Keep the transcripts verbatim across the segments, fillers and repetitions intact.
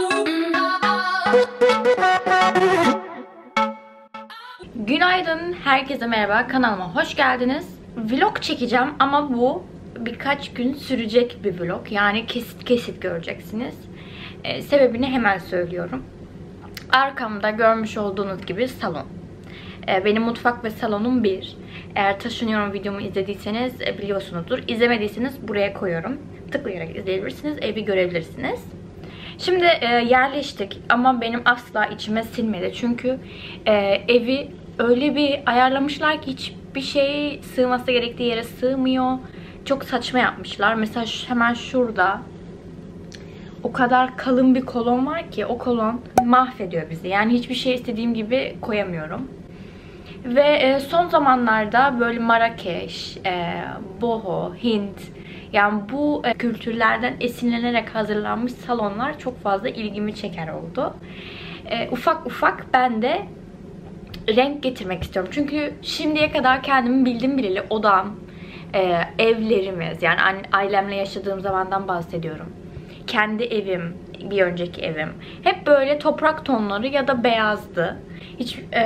Günaydın, herkese merhaba, kanalıma hoş geldiniz. Vlog çekeceğim ama bu birkaç gün sürecek bir vlog. Yani kesit kesit göreceksiniz. Ee, sebebini hemen söylüyorum. Arkamda görmüş olduğunuz gibi salon. Ee, benim mutfak ve salonum bir. Eğer taşınıyorum videomu izlediyseniz e, biliyorsunuzdur. İzlemediyseniz buraya koyuyorum. Tıklayarak izleyebilirsiniz, evi görebilirsiniz. Şimdi e, yerleştik ama benim asla içime sinmedi. Çünkü e, evi öyle bir ayarlamışlar ki hiçbir şey sığması gerektiği yere sığmıyor. Çok saçma yapmışlar. Mesela şu, hemen şurada o kadar kalın bir kolon var ki o kolon mahvediyor bizi. Yani hiçbir şey istediğim gibi koyamıyorum. Ve e, son zamanlarda böyle Marrakeş, e, Boho, Hint, yani bu e, kültürlerden esinlenerek hazırlanmış salonlar çok fazla ilgimi çeker oldu. E, ufak ufak ben de renk getirmek istiyorum. Çünkü şimdiye kadar kendimi bildim bileli odam, e, evlerimiz, yani ailemle yaşadığım zamandan bahsediyorum. Kendi evim, bir önceki evim hep böyle toprak tonları ya da beyazdı. Hiç e,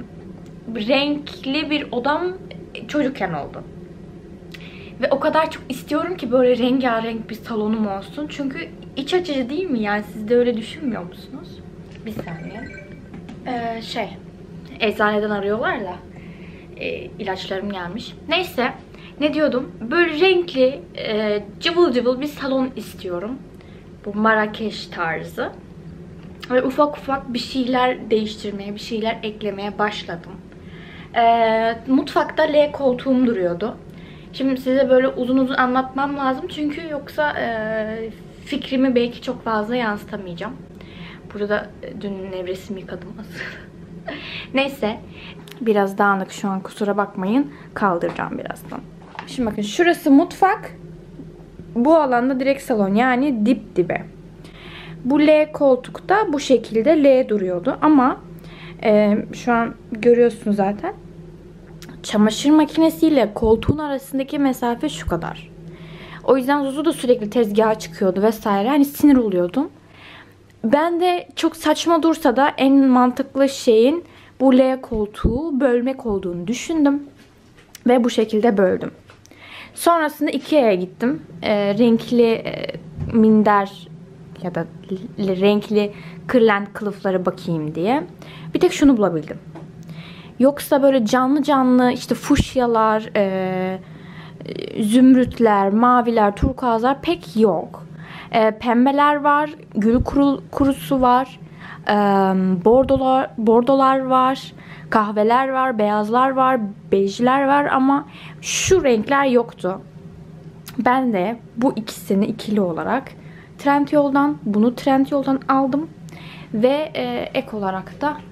renkli bir odam çocukken oldu. Ve o kadar çok istiyorum ki böyle rengarenk bir salonum olsun. Çünkü iç açıcı değil mi? Yani siz de öyle düşünmüyor musunuz? Bir saniye. Ee, şey, eczaneden arıyorlar da e, ilaçlarım gelmiş. Neyse, ne diyordum? Böyle renkli, e, cıvıl cıvıl bir salon istiyorum. Bu Marrakeş tarzı. Ve ufak ufak bir şeyler değiştirmeye, bir şeyler eklemeye başladım. E, mutfakta L koltuğum duruyordu. Şimdi size böyle uzun uzun anlatmam lazım. Çünkü yoksa e, fikrimi belki çok fazla yansıtamayacağım. Burada dün nevresimi yıkadım aslında. Neyse. Biraz dağınık şu an, kusura bakmayın. Kaldıracağım birazdan. Şimdi bakın, şurası mutfak. Bu alanda direkt salon, yani dip dibe. Bu L koltukta bu şekilde L duruyordu. Ama e, şu an görüyorsunuz zaten. Çamaşır makinesiyle koltuğun arasındaki mesafe şu kadar. O yüzden Zuzu da sürekli tezgaha çıkıyordu vesaire. Hani sinir oluyordum. Ben de çok saçma dursa da en mantıklı şeyin bu L koltuğu bölmek olduğunu düşündüm. Ve bu şekilde böldüm. Sonrasında Ikea'ya gittim. E, renkli e, minder ya da renkli kırlent kılıflara bakayım diye. Bir tek şunu bulabildim. Yoksa böyle canlı canlı işte fuşyalar, e, zümrütler, maviler, turkuazlar pek yok. E, pembeler var, gül kuru, kurusu var, e, bordolar, bordolar var, kahveler var, beyazlar var, bejler var ama şu renkler yoktu. Ben de bu ikisini ikili olarak Trendyol'dan, bunu Trendyol'dan aldım ve e, ek olarak da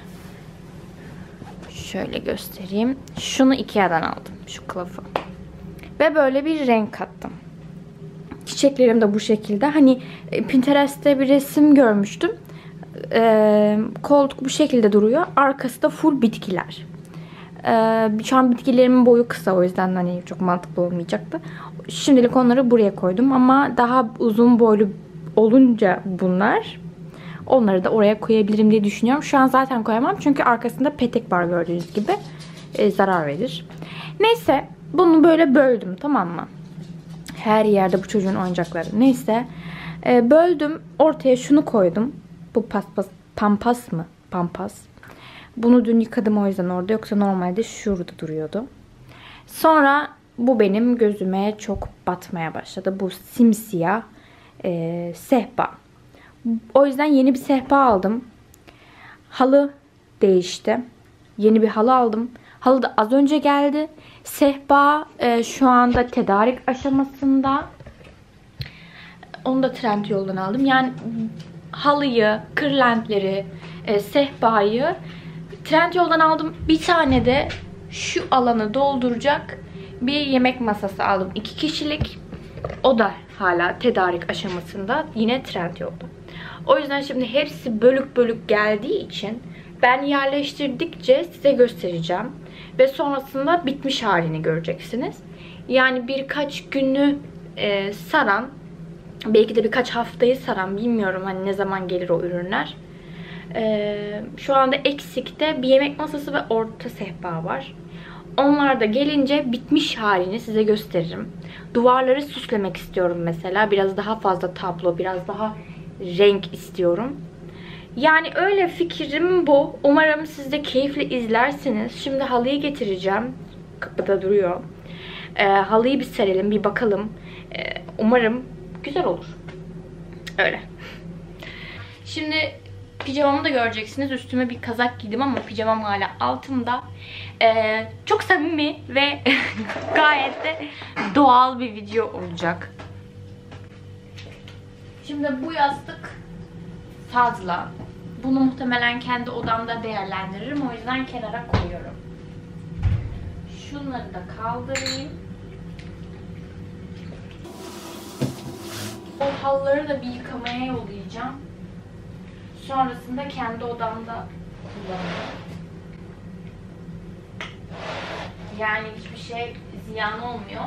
şöyle göstereyim. Şunu Ikea'dan aldım. Şu kılıfı. Ve böyle bir renk kattım. Çiçeklerim de bu şekilde. Hani Pinterest'te bir resim görmüştüm. Ee, koltuk bu şekilde duruyor. Arkası da full bitkiler. Ee, şu an bitkilerimin boyu kısa. O yüzden hani çok mantıklı olmayacaktı. Şimdilik onları buraya koydum. Ama daha uzun boylu olunca bunlar... Onları da oraya koyabilirim diye düşünüyorum. Şu an zaten koyamam. Çünkü arkasında petek var gördüğünüz gibi. E, zarar verir. Neyse. Bunu böyle böldüm. Tamam mı? Her yerde bu çocuğun oyuncakları. Neyse. E, böldüm. Ortaya şunu koydum. Bu paspas. Pampas mı? Pampas. Bunu dün yıkadım o yüzden orada. Yoksa normalde şurada duruyordu. Sonra bu benim gözüme çok batmaya başladı. Bu simsiyah e, sehpa. O yüzden yeni bir sehpa aldım. Halı değişti. Yeni bir halı aldım. Halı da az önce geldi. Sehpa e, şu anda tedarik aşamasında. Onu da Trendyol'dan aldım. Yani halıyı, kırlentleri, e, sehpayı Trendyol'dan aldım. Bir tane de şu alanı dolduracak bir yemek masası aldım. İki kişilik. O da hala tedarik aşamasında. Yine Trendyol'da. O yüzden şimdi hepsi bölük bölük geldiği için ben yerleştirdikçe size göstereceğim. Ve sonrasında bitmiş halini göreceksiniz. Yani birkaç günü e, saran Belki de birkaç haftayı saran, bilmiyorum hani ne zaman gelir o ürünler. Ee, şu anda eksikte bir yemek masası ve orta sehpa var. Onlar da gelince bitmiş halini size gösteririm. Duvarları süslemek istiyorum mesela. Biraz daha fazla tablo, biraz daha renk istiyorum. Yani öyle, fikrim bu. Umarım siz de keyifle izlersiniz. Şimdi halıyı getireceğim. Kapıda duruyor. Ee, halıyı bir serelim, bir bakalım. Ee, umarım güzel olur. Öyle. Şimdi pijamamı da göreceksiniz. Üstüme bir kazak giydim ama pijamam hala altımda. Ee, çok samimi ve gayet de doğal bir video olacak. Şimdi bu yastık fazla. Bunu muhtemelen kendi odamda değerlendiririm. O yüzden kenara koyuyorum. Şunları da kaldırayım. O halıları da bir yıkamaya yollayacağım. Sonrasında kendi odamda kullanacağım. Yani hiçbir şey ziyan olmuyor.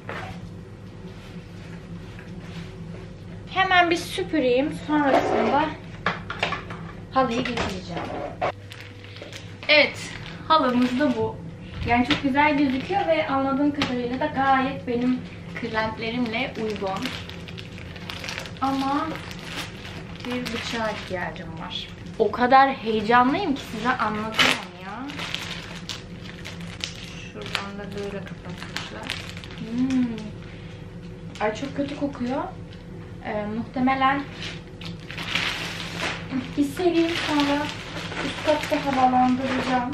Hemen bir süpüreyim. Sonrasında halıyı getireceğim. Evet, halımız da bu. Yani çok güzel gözüküyor ve anladığım kadarıyla da gayet benim kırlentlerimle uygun. Ama bir bıçağa ihtiyacım var. O kadar heyecanlıyım ki size anlatamam ya. Şuradan da böyle kapatmışlar. Hmm. Ay çok kötü kokuyor. Ee, muhtemelen bir sereyim, sonra üst katta havalandıracağım.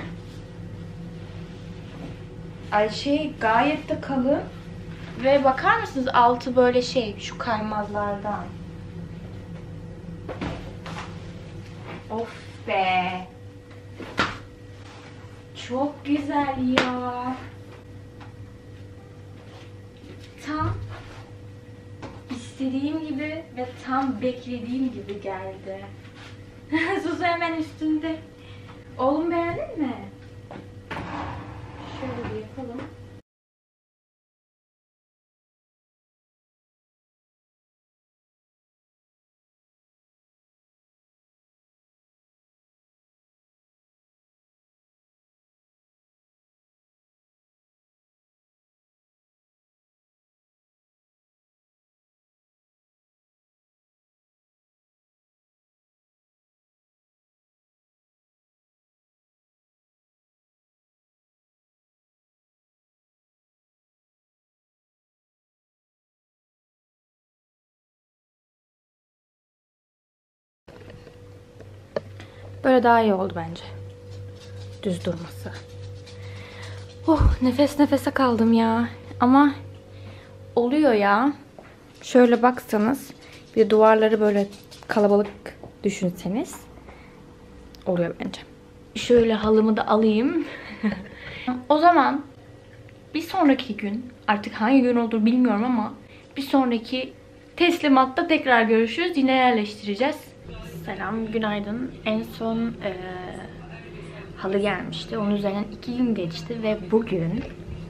Ay şey gayet de kalın. Ve bakar mısınız, altı böyle şey, şu kaymazlardan. Of be. Çok güzel ya. Tam istediğim gibi ve tam beklediğim gibi geldi. Suzu hemen üstünde. Oğlum beğendin mi? Şöyle bir yapalım. Böyle daha iyi oldu bence. Düz durması. Oh, nefes nefese kaldım ya. Ama oluyor ya. Şöyle baksanız, bir duvarları böyle kalabalık düşünseniz oluyor bence. Şöyle halımı da alayım. O zaman bir sonraki gün, artık hangi gün olur bilmiyorum ama bir sonraki teslimatta tekrar görüşürüz. Yine yerleştireceğiz. Selam, günaydın. En son e, halı gelmişti. Onun üzerinden iki gün geçti ve bugün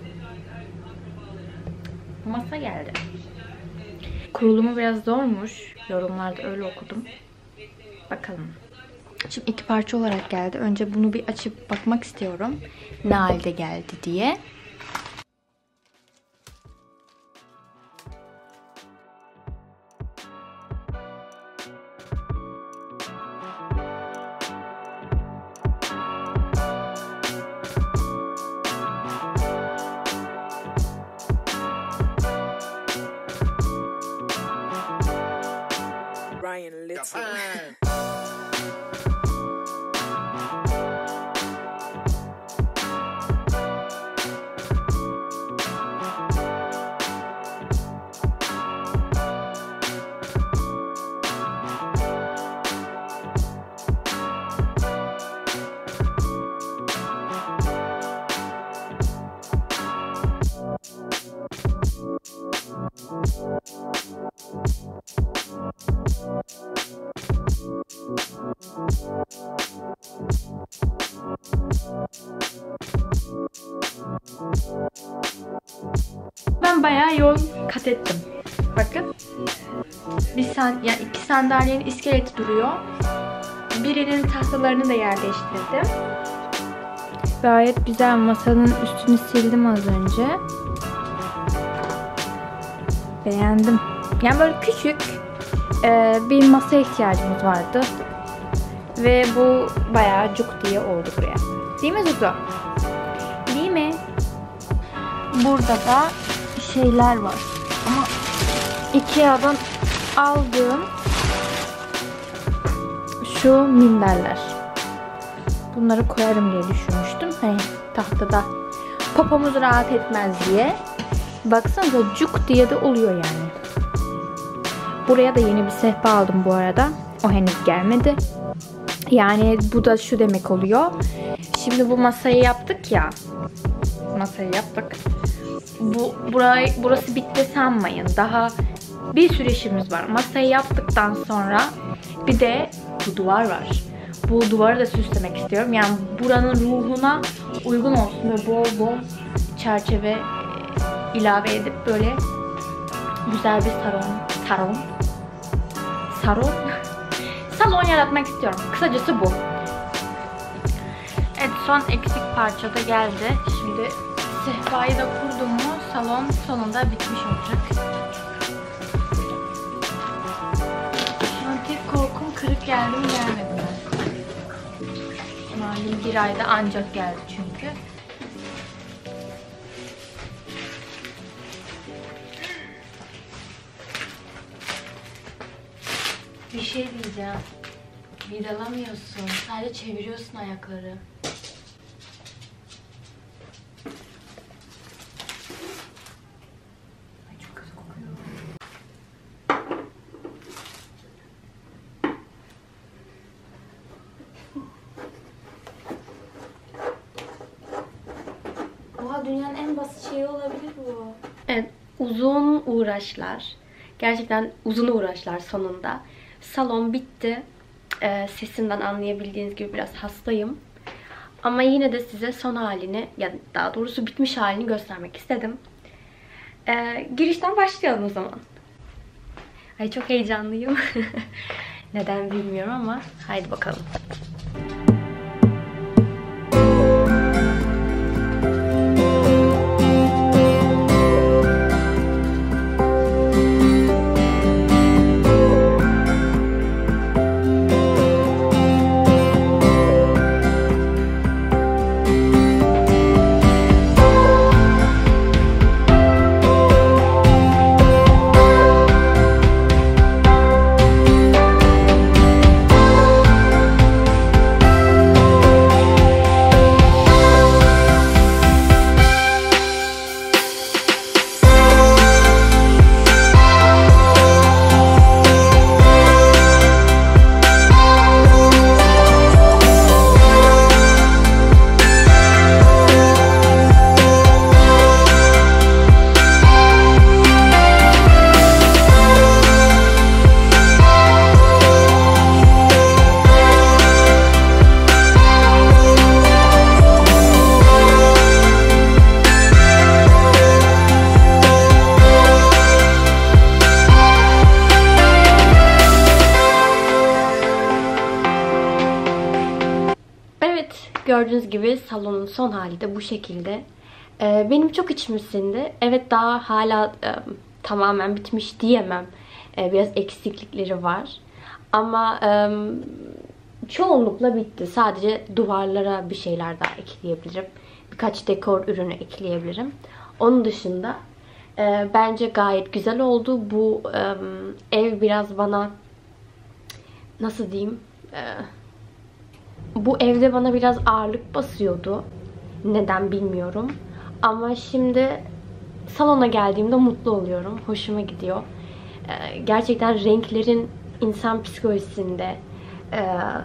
masa geldi. Kurulumu biraz zormuş. Yorumlarda öyle okudum. Bakalım. Şimdi iki parça olarak geldi. Önce bunu bir açıp bakmak istiyorum. Ne halde geldi diye. Ryan Little. Ben bayağı yol kat ettim. Bakın. bir san yani iki sandalyenin iskeleti duruyor. Birinin tahtalarını da yerleştirdim. Gayet güzel. Masanın üstünü sildim az önce. Beğendim. Yani böyle küçük e, bir masa ihtiyacımız vardı. Ve bu bayağı cuk diye oldu buraya. Değil mi Zuzu? Değil mi? Burada da şeyler var. Ama Ikea'dan aldığım şu minderler. Bunları koyarım diye düşünmüştüm. Hani tahtada popomuz rahat etmez diye. Baksanıza cuk diye de oluyor yani. Buraya da yeni bir sehpa aldım bu arada. O henüz gelmedi. Yani bu da şu demek oluyor. Şimdi bu masayı yaptık ya. Masayı yaptık. Bu burayı, burası bitti sanmayın. Daha bir sürü işimiz var. Masayı yaptıktan sonra bir de bu duvar var. Bu duvarı da süslemek istiyorum. Yani buranın ruhuna uygun olsun ve bol bol çerçeve ilave edip böyle güzel bir salon, salon, salon, salon yaratmak istiyorum. Kısacası bu. Evet, son eksik parça da geldi. Şimdi sehpayı da kurdum mu salon sonunda bitmiş olacak. Şu an tek korkum kırık geldi mi gelmedi mi? Malum bir ayda ancak geldi çünkü. Bir şey diyeceğim. Vidalamıyorsun. Sadece çeviriyorsun ayakları. Ay, çok kötü kokuyor. Oha, dünyanın en basit şeyi olabilir bu. Evet, uzun uğraşlar. Gerçekten uzun uğraşlar sonunda. Salon bitti. Ee, sesimden anlayabildiğiniz gibi biraz hastayım. Ama yine de size son halini, ya daha doğrusu bitmiş halini göstermek istedim. Ee, girişten başlayalım o zaman. Ay, çok heyecanlıyım. Neden bilmiyorum ama haydi bakalım. Gördüğünüz gibi salonun son hali de bu şekilde. Ee, benim çok içim sindi. Evet, daha hala e, tamamen bitmiş diyemem. E, biraz eksiklikleri var. Ama e, çoğunlukla bitti. Sadece duvarlara bir şeyler daha ekleyebilirim. Birkaç dekor ürünü ekleyebilirim. Onun dışında e, bence gayet güzel oldu. Bu e, ev biraz bana, nasıl diyeyim, e, bu evde bana biraz ağırlık basıyordu. Neden bilmiyorum. Ama şimdi salona geldiğimde mutlu oluyorum. Hoşuma gidiyor. Ee, gerçekten renklerin insan psikolojisinde e,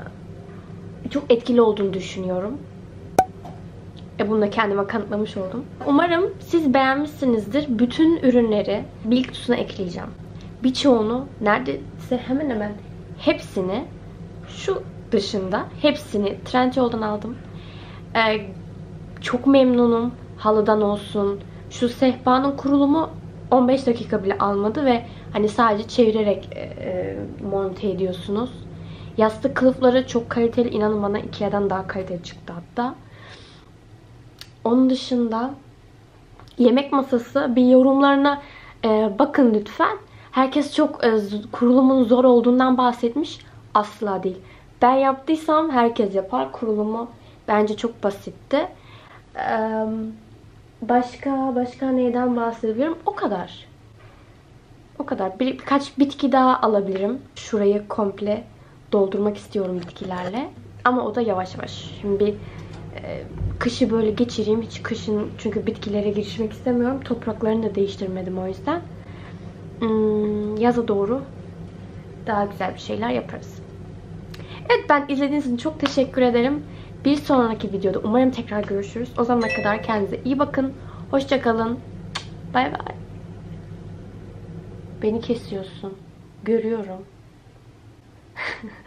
çok etkili olduğunu düşünüyorum. E, bunu da kendime kanıtlamış oldum. Umarım siz beğenmişsinizdir. Bütün ürünleri bilgi kutusuna ekleyeceğim. Birçoğunu, neredeyse hemen hemen hepsini, şu dışında hepsini Trendyol'dan aldım. Ee, çok memnunum. Halıdan olsun. Şu sehpanın kurulumu on beş dakika bile almadı ve Hani sadece çevirerek e, e, monte ediyorsunuz. Yastık kılıfları çok kaliteli. İnanın bana Ikea'dan daha kaliteli çıktı hatta. Onun dışında yemek masası, bir yorumlarına e, bakın lütfen. Herkes çok e, kurulumun zor olduğundan bahsetmiş. Asla değil. Ben yaptıysam herkes yapar. Kurulumu bence çok basitti. E, başka başka neyden bahsedebilirim? O kadar. O kadar. Bir, birkaç bitki daha alabilirim. Şurayı komple doldurmak istiyorum bitkilerle. Ama o da yavaş yavaş. Şimdi bir e, kışı böyle geçireyim. Hiç kışın çünkü bitkilere girişmek istemiyorum. Topraklarını da değiştirmedim o yüzden. Hmm, yaza doğru daha güzel bir şeyler yaparız. Evet, ben izlediğiniz için çok teşekkür ederim. Bir sonraki videoda umarım tekrar görüşürüz. O zamana kadar kendinize iyi bakın. Hoşça kalın. Bay bay. Beni kesiyorsun. Görüyorum.